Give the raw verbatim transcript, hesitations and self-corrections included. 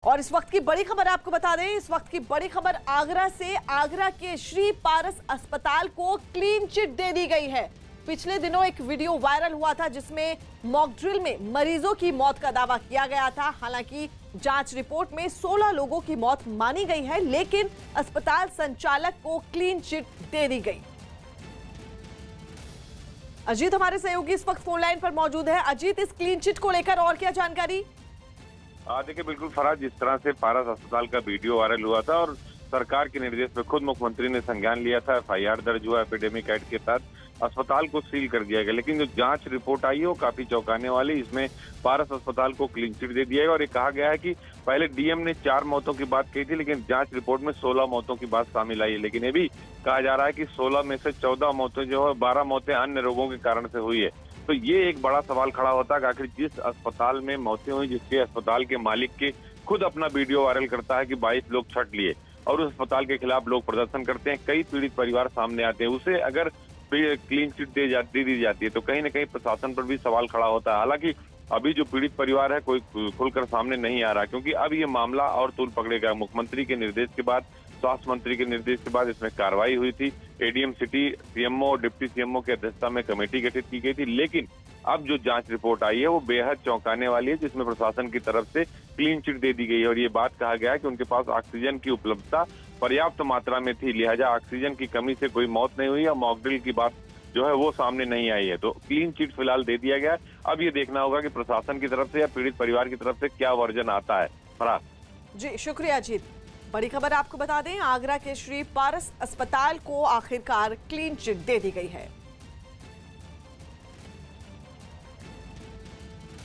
और इस वक्त की बड़ी खबर आपको बता दें, इस वक्त की बड़ी खबर आगरा से। आगरा के श्री पारस अस्पताल को क्लीन चिट दे दी गई है। पिछले दिनों एक वीडियो वायरल हुआ था जिसमें मॉक ड्रिल में मरीजों की मौत का दावा किया गया था। हालांकि जांच रिपोर्ट में सोलह लोगों की मौत मानी गई है, लेकिन अस्पताल संचालक को क्लीन चिट दे दी गई। अजीत हमारे सहयोगी इस वक्त फोन लाइन पर मौजूद है। अजीत, इस क्लीन चिट को लेकर और क्या जानकारी? देखिए, बिल्कुल फराज, जिस तरह से पारस अस्पताल का वीडियो वायरल हुआ था और सरकार के निर्देश पे खुद मुख्यमंत्री ने संज्ञान लिया था, एफ आई आर दर्ज हुआ, एपिडेमिक एक्ट के तहत अस्पताल को सील कर दिया गया। लेकिन जो जांच रिपोर्ट आई है वो काफी चौंकाने वाली। इसमें पारस अस्पताल को क्लीन चिट दे दिया है और ये कहा गया है कि पहले डीएम ने चार मौतों की बात कही थी, लेकिन जांच रिपोर्ट में सोलह मौतों की बात शामिल आई है। लेकिन ये भी कहा जा रहा है कि सोलह में से चौदह मौतें जो है बारह मौतें अन्य रोगों के कारण से हुई है। तो ये एक बड़ा सवाल खड़ा होता है कि आखिर जिस अस्पताल में मौतें हुई, जिसके अस्पताल के मालिक के खुद अपना वीडियो वायरल करता है कि बाईस लोग छट लिए और उस अस्पताल के खिलाफ लोग प्रदर्शन करते हैं, कई पीड़ित परिवार सामने आते हैं, उसे अगर क्लीन चिट दे जाती दी जाती है तो कहीं ना कहीं प्रशासन पर भी सवाल खड़ा होता है। हालांकि अभी जो पीड़ित परिवार है कोई खुलकर सामने नहीं आ रहा, क्योंकि अब ये मामला और तूल पकड़ेगा। मुख्यमंत्री के निर्देश के बाद, स्वास्थ्य मंत्री के निर्देश के बाद इसमें कार्रवाई हुई थी। एडीएम सिटी, सीएमओ और डिप्टी सीएमओ की अध्यक्षता में कमेटी गठित की गई थी। लेकिन अब जो जांच रिपोर्ट आई है वो बेहद चौंकाने वाली है, जिसमें प्रशासन की तरफ से क्लीन चिट दे दी गई है और ये बात कहा गया है कि उनके पास ऑक्सीजन की उपलब्धता पर्याप्त मात्रा में थी, लिहाजा ऑक्सीजन की कमी से कोई मौत नहीं हुई और मॉक ड्रिल की बात जो है वो सामने नहीं आई है। तो क्लीन चिट फिलहाल दे दिया गया। अब ये देखना होगा कि प्रशासन की तरफ से या पीड़ित परिवार की तरफ से क्या वर्जन आता है। फराज जी, शुक्रिया अजीत। बड़ी खबर आपको बता दें, आगरा के श्री पारस अस्पताल को आखिरकार क्लीन चिट दे दी गई है।